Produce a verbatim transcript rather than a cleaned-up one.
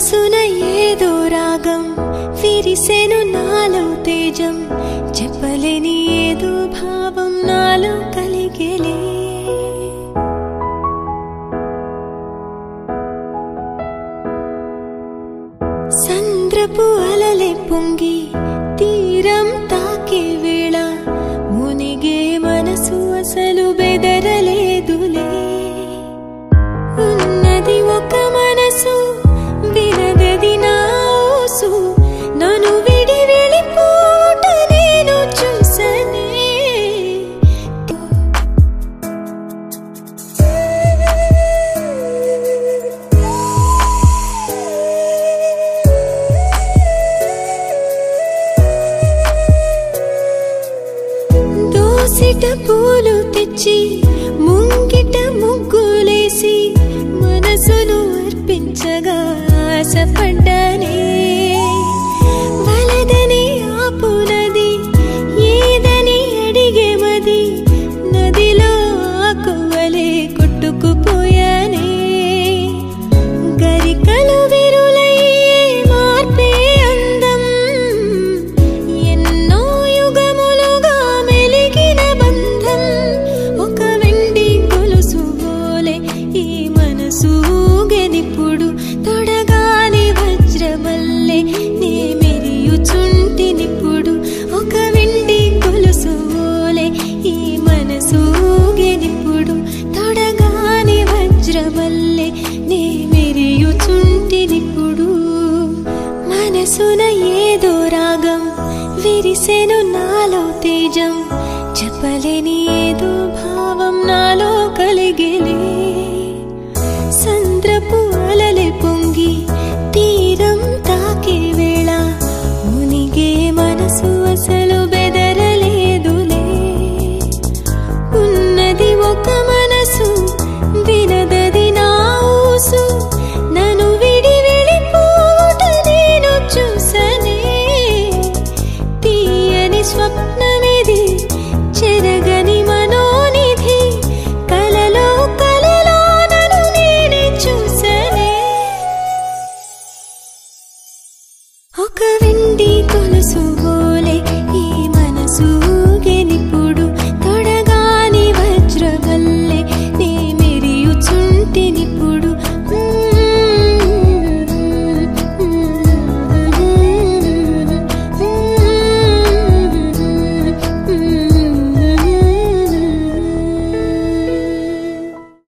మనసున ఏదో రాగం విరిసెను నాలో తేజం చెప్పలేని ఏదో భావం నాలో కలిగేలే సంద్రపు అలలే పొంగి తీరం తాకే వేళ మునిగే మనసు అసలు బెదరలేదులే ఉన్నది ఒక మనసు వినదది నా ఊసు నన్ను విడి వెళ్ళిపోట నేను చూసనే దోసిట పూలు తెచ్చి ముంగిట ముగ్గులేసి మనసును అర్పించగా ఆశపడ్డానే వలదని ఆపునది ఏదని అడిగే మది నదిలో ఆకువలే కొట్టుకుపోయానే గరికలు విరులయ్యే మార్పే అందం ఎన్నో యుగములుగా మెలిగిన బంధం ఒక వెండి గొలుసు బోలే ఈ మనసు ఊగెనిప్పుడు తొడగాని వజ్రమల్లె నే మెరియుచుంటినిప్పుడు ఒక వెండి గొలుసు బోలే ఈ మనసు ఊగెనిప్పుడు తొడగాని వజ్రమల్లె నే మెరియుచుంటినిప్పుడు మనసున ఏదో రాగం విరిసెను నాలో తేజం చెప్పలేని ఏదో